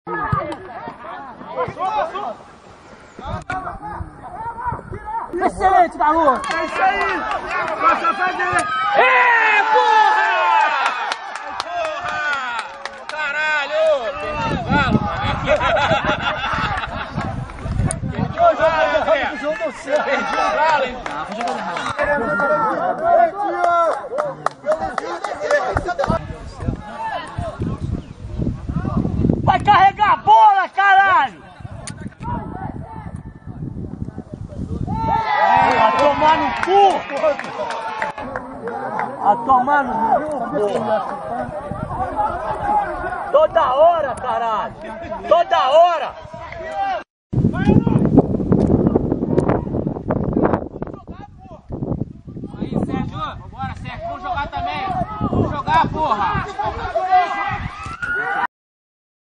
Excelente, garoto! É isso aí! Passa a fazer! É, porra! Porra! Caralho! Perdi o galo, mano! Perdi o galo, hein? Vai carregar a bola, caralho! Vai tomar no cu! Vai tomar no cu, porra! Toda hora, caralho! Toda hora!